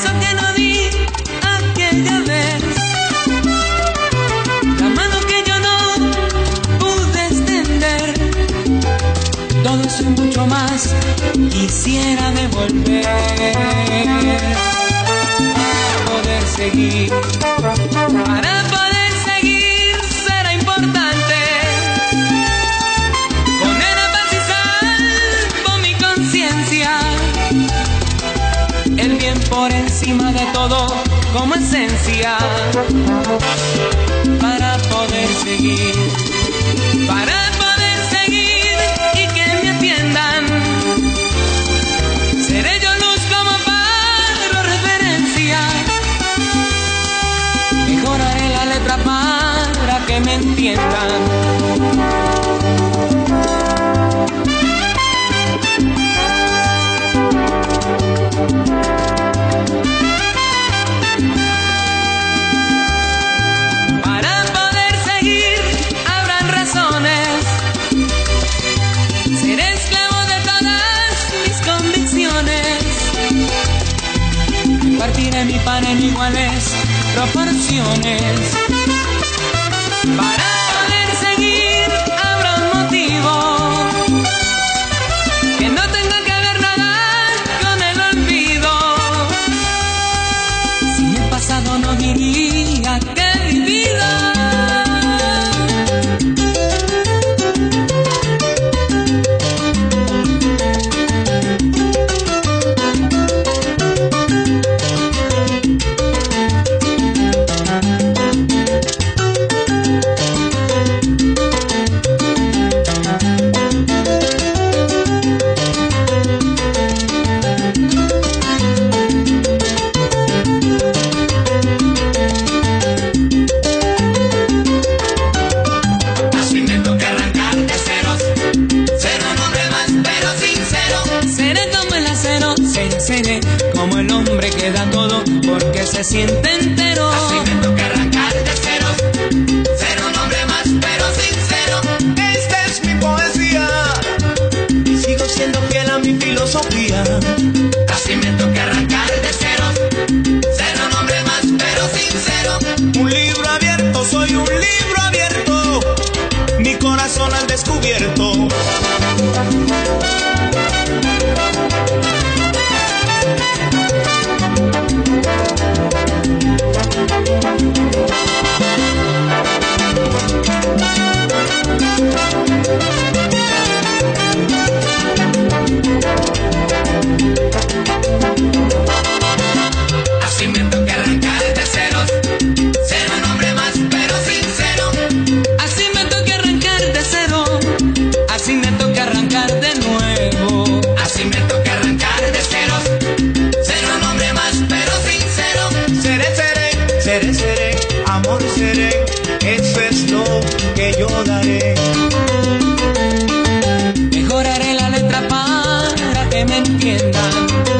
beso que no di aquella vez, la mano que yo no pude extender, todo eso y mucho más quisiera devolver para poder seguir. Para poder seguir será importante poner a paz y salvo mi conciencia, el bien por encima de todo como esencia, para poder seguir, para poder seguir y que me atiendan. Seré yo luz como faro referencia, mejoraré la letra para que me entiendan. Para poder seguir habrán razones, seré esclavo de todas mis convicciones, partiré mi pan en iguales proporciones. Para poder seguir habrá un motivo que no tenga que ver nada con el olvido. Sin el pasado no diría que he vivido. Seré como el hombre que da todo porque se siente entero. Así me toca arrancar de ceros, ser un hombre más pero sincero. Esta es mi poesía y sigo siendo fiel a mi filosofía. Así me toca arrancar de ceros, ser un hombre más pero sincero. Un libro abierto, soy un libro abierto, mi corazón al descubierto. Así me toca arrancar de ceros, ser un hombre más pero sincero. Así me toca arrancar de cero, así me toca arrancar de nuevo. Así me toca arrancar de ceros, ser un hombre más pero sincero. Seré, seré, seré, seré, amor seré, eso es lo que yo daré. Mejoraré la letra para que me entiendan.